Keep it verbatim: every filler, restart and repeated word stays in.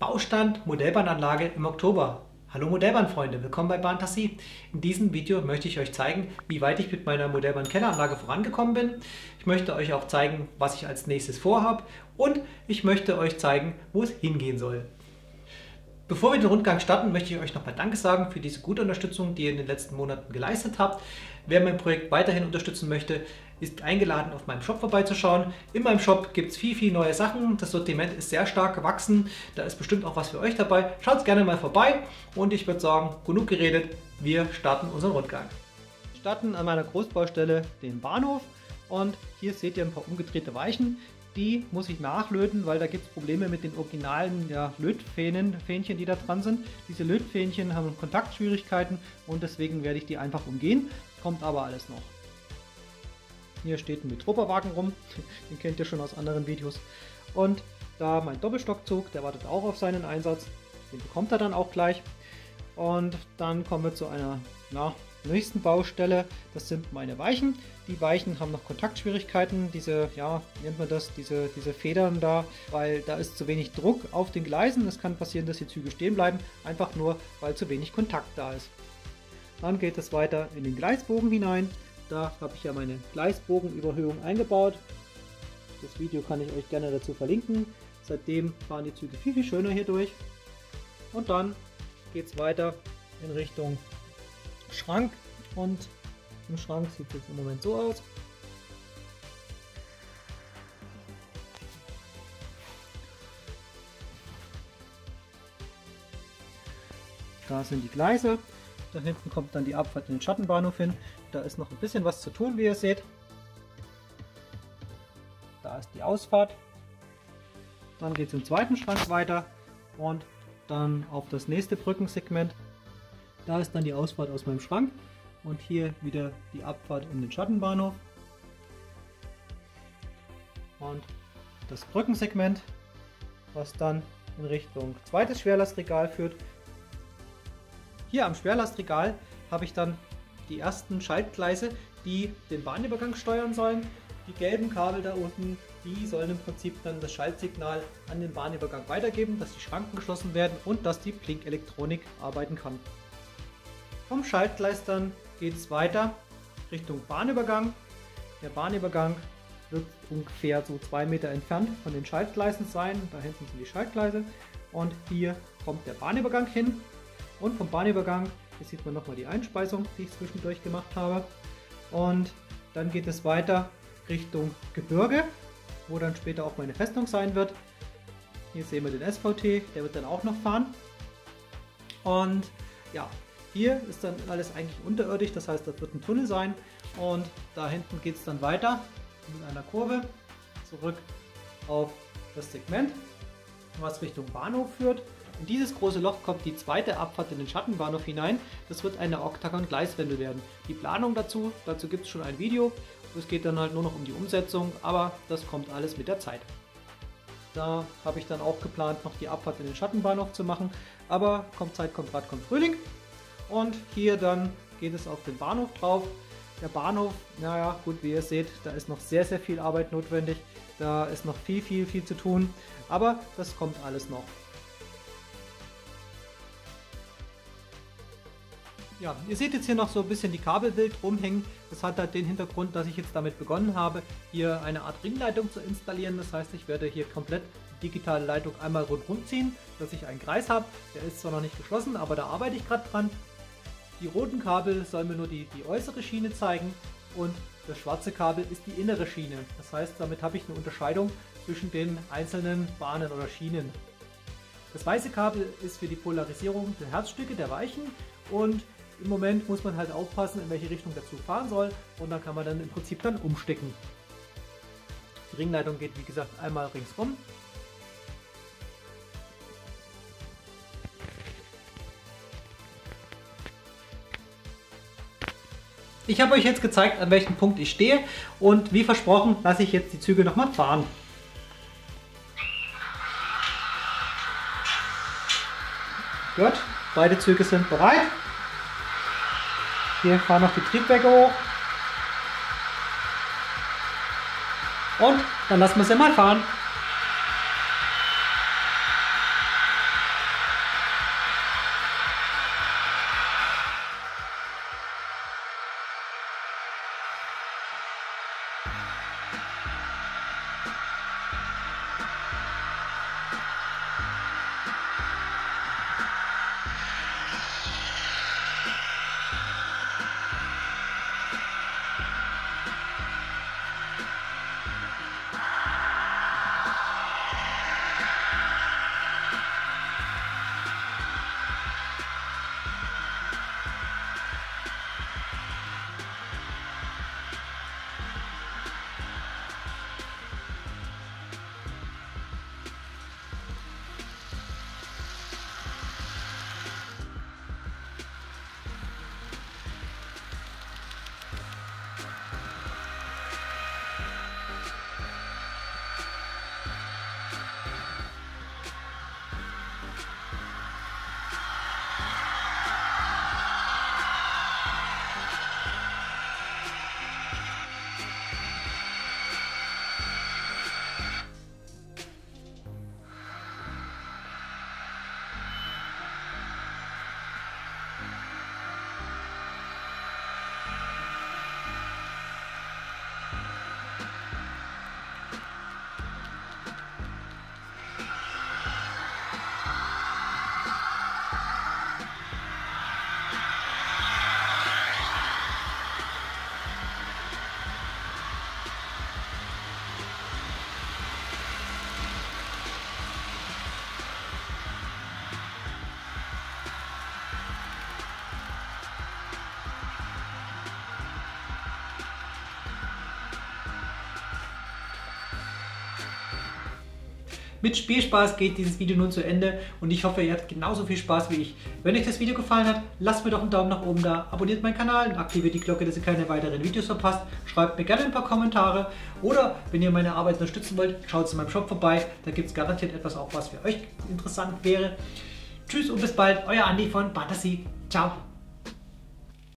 Baustand Modellbahnanlage im Oktober. Hallo Modellbahnfreunde, willkommen bei Bahntassie. In diesem Video möchte ich euch zeigen, wie weit ich mit meiner Modellbahn-Kelleranlage vorangekommen bin. Ich möchte euch auch zeigen, was ich als nächstes vorhabe und ich möchte euch zeigen, wo es hingehen soll. Bevor wir den Rundgang starten, möchte ich euch nochmal Danke sagen für diese gute Unterstützung, die ihr in den letzten Monaten geleistet habt. Wer mein Projekt weiterhin unterstützen möchte, ist eingeladen, auf meinem Shop vorbeizuschauen. In meinem Shop gibt es viel, viel neue Sachen. Das Sortiment ist sehr stark gewachsen. Da ist bestimmt auch was für euch dabei. Schaut gerne mal vorbei und ich würde sagen, genug geredet, wir starten unseren Rundgang. Wir starten an meiner Großbaustelle den Bahnhof und hier seht ihr ein paar umgedrehte Weichen. Die muss ich nachlöten, weil da gibt es Probleme mit den originalen ja, Lötfähnchen, Fähnchen, die da dran sind. Diese Lötfähnchen haben Kontaktschwierigkeiten und deswegen werde ich die einfach umgehen. Kommt aber alles noch. Hier steht ein Metropa-Wagen rum, den kennt ihr schon aus anderen Videos. Und da mein Doppelstockzug, der wartet auch auf seinen Einsatz, den bekommt er dann auch gleich. Und dann kommen wir zu einer na, nächsten Baustelle, das sind meine Weichen. Die Weichen haben noch Kontaktschwierigkeiten, diese, ja, nennt man das, diese, diese Federn da, weil da ist zu wenig Druck auf den Gleisen. Es kann passieren, dass die Züge stehen bleiben, einfach nur, weil zu wenig Kontakt da ist. Dann geht es weiter in den Gleisbogen hinein. Da habe ich ja meine Gleisbogenüberhöhung eingebaut. Das Video kann ich euch gerne dazu verlinken. Seitdem fahren die Züge viel, viel schöner hier durch. Und dann geht es weiter in Richtung Schrank. Und im Schrank sieht es jetzt im Moment so aus. Da sind die Gleise. Da hinten kommt dann die Abfahrt in den Schattenbahnhof hin. Da ist noch ein bisschen was zu tun, wie ihr seht. Da ist die Ausfahrt. Dann geht es im zweiten Schrank weiter und dann auf das nächste Brückensegment. Da ist dann die Ausfahrt aus meinem Schrank und hier wieder die Abfahrt in den Schattenbahnhof. Und das Brückensegment, was dann in Richtung zweites Schwerlastregal führt. Hier am Schwerlastregal habe ich dann die ersten Schaltgleise, die den Bahnübergang steuern sollen. Die gelben Kabel da unten, die sollen im Prinzip dann das Schaltsignal an den Bahnübergang weitergeben, dass die Schranken geschlossen werden und dass die Blinkelektronik arbeiten kann. Vom Schaltgleis dann geht es weiter Richtung Bahnübergang. Der Bahnübergang wird ungefähr so zwei Meter entfernt von den Schaltgleisen sein. Da hinten sind die Schaltgleise und hier kommt der Bahnübergang hin. Und vom Bahnübergang, hier sieht man nochmal die Einspeisung, die ich zwischendurch gemacht habe. Und dann geht es weiter Richtung Gebirge, wo dann später auch meine Festung sein wird. Hier sehen wir den S V T, der wird dann auch noch fahren. Und ja, hier ist dann alles eigentlich unterirdisch, das heißt, das wird ein Tunnel sein. Und da hinten geht es dann weiter mit einer Kurve zurück auf das Segment, was Richtung Bahnhof führt. In dieses große Loch kommt die zweite Abfahrt in den Schattenbahnhof hinein. Das wird eine Oktagon-Gleiswendel werden. Die Planung dazu, dazu gibt es schon ein Video. Es geht dann halt nur noch um die Umsetzung, aber das kommt alles mit der Zeit. Da habe ich dann auch geplant, noch die Abfahrt in den Schattenbahnhof zu machen. Aber kommt Zeit, kommt Rat, kommt Frühling. Und hier dann geht es auf den Bahnhof drauf. Der Bahnhof, naja gut, wie ihr seht, da ist noch sehr, sehr viel Arbeit notwendig. Da ist noch viel, viel, viel zu tun. Aber das kommt alles noch. Ja, ihr seht jetzt hier noch so ein bisschen die Kabelbild rumhängen. Das hat halt den Hintergrund, dass ich jetzt damit begonnen habe, hier eine Art Ringleitung zu installieren. Das heißt, ich werde hier komplett die digitale Leitung einmal rundherum ziehen, dass ich einen Kreis habe. Der ist zwar noch nicht geschlossen, aber da arbeite ich gerade dran. Die roten Kabel sollen mir nur die, die äußere Schiene zeigen und das schwarze Kabel ist die innere Schiene. Das heißt, damit habe ich eine Unterscheidung zwischen den einzelnen Bahnen oder Schienen. Das weiße Kabel ist für die Polarisierung der Herzstücke, der Weichen, und im Moment muss man halt aufpassen, in welche Richtung der Zug fahren soll, und dann kann man dann im Prinzip dann umstecken. Die Ringleitung geht wie gesagt einmal ringsrum. Ich habe euch jetzt gezeigt, an welchem Punkt ich stehe, und wie versprochen lasse ich jetzt die Züge nochmal fahren. Gut, beide Züge sind bereit. Hier fahren noch die Triebwerke hoch. Und dann lassen wir sie mal fahren. Mit Spielspaß geht dieses Video nun zu Ende und ich hoffe, ihr habt genauso viel Spaß wie ich. Wenn euch das Video gefallen hat, lasst mir doch einen Daumen nach oben da, abonniert meinen Kanal und aktiviert die Glocke, dass ihr keine weiteren Videos verpasst. Schreibt mir gerne ein paar Kommentare oder wenn ihr meine Arbeit unterstützen wollt, schaut in meinem Shop vorbei. Da gibt es garantiert etwas auch, was für euch interessant wäre. Tschüss und bis bald, euer Andi von Fantasy. Ciao.